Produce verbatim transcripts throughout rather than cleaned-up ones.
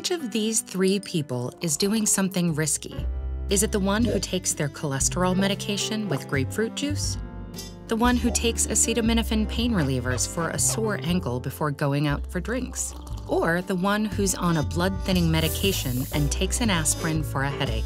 which of these three people is doing something risky? Is it the one who takes their cholesterol medication with grapefruit juice? The one who takes acetaminophen pain relievers for a sore ankle before going out for drinks? Or the one who's on a blood-thinning medication and takes an aspirin for a headache?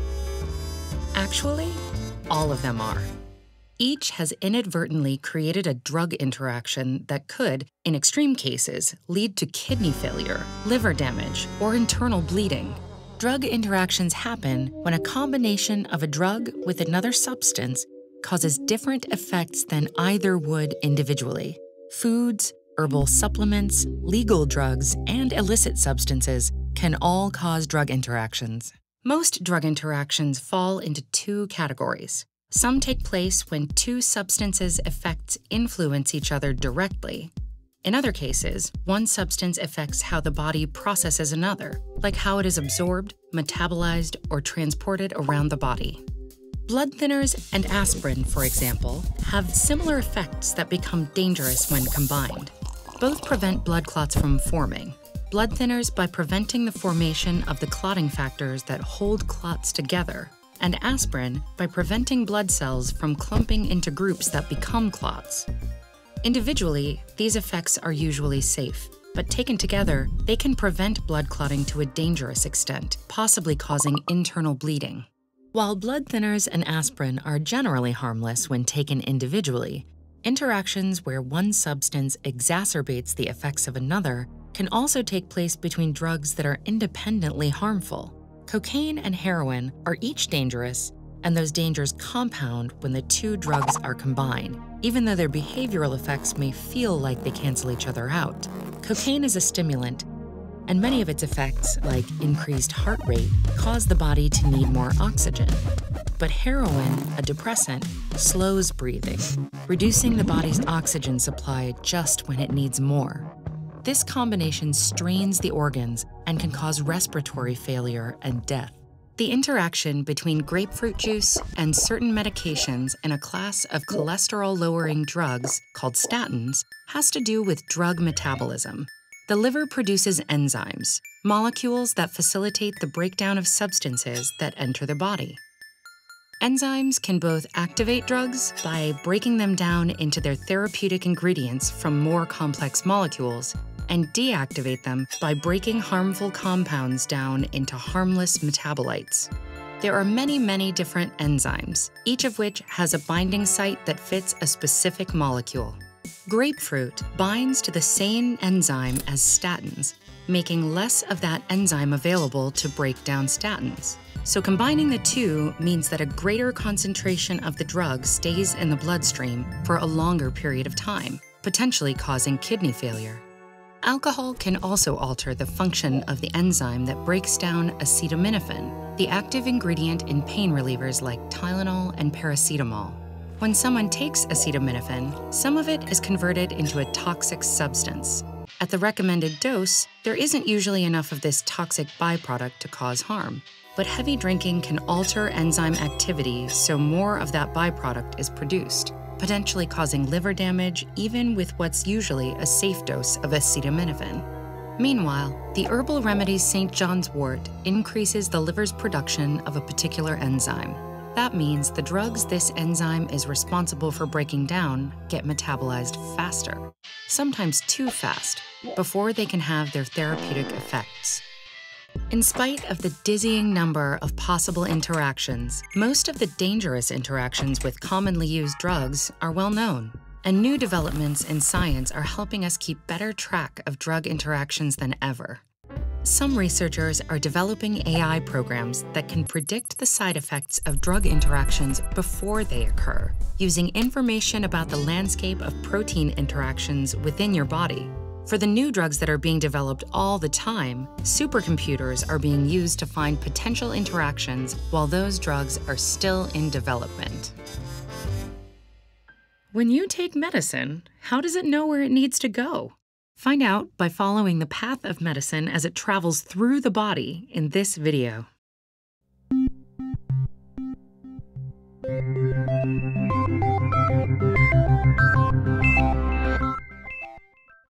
Actually, all of them are. Each has inadvertently created a drug interaction that could, in extreme cases, lead to kidney failure, liver damage, or internal bleeding. Drug interactions happen when a combination of a drug with another substance causes different effects than either would individually. Foods, herbal supplements, legal drugs, and illicit substances can all cause drug interactions. Most drug interactions fall into two categories. Some take place when two substances' effects influence each other directly. In other cases, one substance affects how the body processes another, like how it is absorbed, metabolized, or transported around the body. Blood thinners and aspirin, for example, have similar effects that become dangerous when combined. Both prevent blood clots from forming. Blood thinners by preventing the formation of the clotting factors that hold clots together, and aspirin by preventing blood cells from clumping into groups that become clots. Individually, these effects are usually safe, but taken together, they can prevent blood clotting to a dangerous extent, possibly causing internal bleeding. While blood thinners and aspirin are generally harmless when taken individually, interactions where one substance exacerbates the effects of another can also take place between drugs that are independently harmful. Cocaine and heroin are each dangerous, and those dangers compound when the two drugs are combined, even though their behavioral effects may feel like they cancel each other out. Cocaine is a stimulant, and many of its effects, like increased heart rate, cause the body to need more oxygen. But heroin, a depressant, slows breathing, reducing the body's oxygen supply just when it needs more. This combination strains the organs and can cause respiratory failure and death. The interaction between grapefruit juice and certain medications in a class of cholesterol-lowering drugs called statins has to do with drug metabolism. The liver produces enzymes, molecules that facilitate the breakdown of substances that enter the body. Enzymes can both activate drugs by breaking them down into their therapeutic ingredients from more complex molecules, and deactivate them by breaking harmful compounds down into harmless metabolites. There are many, many different enzymes, each of which has a binding site that fits a specific molecule. Grapefruit binds to the same enzyme as statins, making less of that enzyme available to break down statins. So combining the two means that a greater concentration of the drug stays in the bloodstream for a longer period of time, potentially causing kidney failure. Alcohol can also alter the function of the enzyme that breaks down acetaminophen, the active ingredient in pain relievers like Tylenol and paracetamol. When someone takes acetaminophen, some of it is converted into a toxic substance. At the recommended dose, there isn't usually enough of this toxic byproduct to cause harm. But heavy drinking can alter enzyme activity so more of that byproduct is produced, potentially causing liver damage even with what's usually a safe dose of acetaminophen. Meanwhile, the herbal remedy Saint John's wort increases the liver's production of a particular enzyme. That means the drugs this enzyme is responsible for breaking down get metabolized faster, sometimes too fast, before they can have their therapeutic effects. In spite of the dizzying number of possible interactions, most of the dangerous interactions with commonly used drugs are well known, and new developments in science are helping us keep better track of drug interactions than ever. Some researchers are developing A I programs that can predict the side effects of drug interactions before they occur, using information about the landscape of protein interactions within your body. For the new drugs that are being developed all the time, supercomputers are being used to find potential interactions while those drugs are still in development. When you take medicine, how does it know where it needs to go? Find out by following the path of medicine as it travels through the body in this video.